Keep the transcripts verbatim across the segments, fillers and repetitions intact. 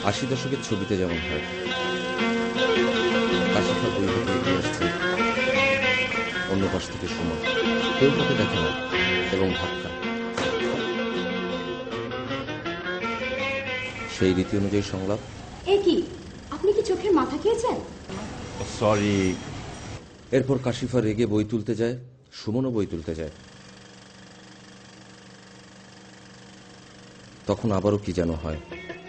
আশি দশকের ছবিতে যেমন হয়। কাশিফা বই হাতে এগিয়ে আসছে, অন্য পাশ থেকে সুমন। কেউ তাকে দেখে না এবং ধাক্কা। সেই রীতি অনুযায়ী সংলাপ। এ কি, আপনি কি চোখের মাথা খেয়েছেন? সরি। এরপর কাশিফা রেগে বই তুলতে যায়, সুমনও বই তুলতে যায়। তখন আবারও কি যেন হয়।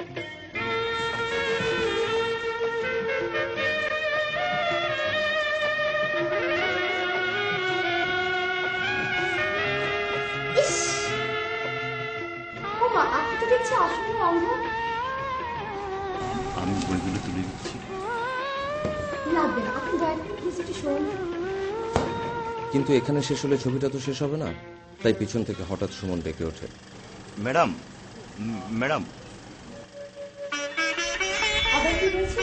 আপনি তো দেখছি আসলে অন্ধ। আমি বইগুলো তুলে দিচ্ছি। লাগবে না, আপনি দয়া করে প্লিজ একটু শুনুন। কিন্তু এখানে শেষ হলে ছবিটা তো শেষ হবে না, তাই পিছন থেকে হঠাৎ সুমন ডেকে ওঠে, ম্যাডাম ম্যাডাম আবার কি বলছে?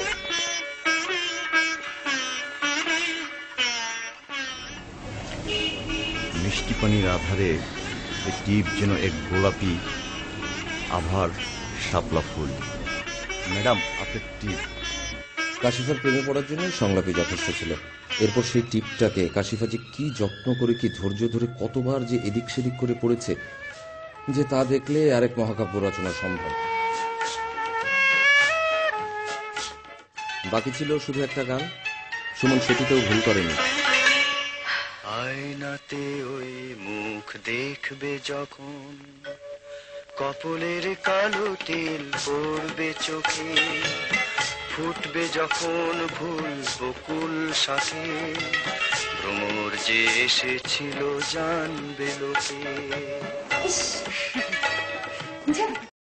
মিষ্টি পানির আধারে টিপ যেন এক গোলাপি আভার শাপলা ফুল। ম্যাডাম আপনার টিপ। কাশিফার প্রেমে পড়ার জন্য সংলাপই যথেষ্ট ছিল। এরপর সেই টিপটাকে কাশিফা যে কি যত্ন করে, কি ধৈর্য ধরে কতবার যে এদিক সেদিক করে পড়েছে, যে তা দেখলে আরেক মহাকাব্য রচনা সম্ভব। বাকি ছিল শুধু একটা গান। সুমন সেটিতেও ভুল করেনি। আয়নাতে ওই মুখ দেখবে যখন, কপলের কালো তেল পড়বে চোখে, ফুটবে যখন ভুল বকুল শাখে, ভ্রমর যে এসেছিল জানবে লোকে।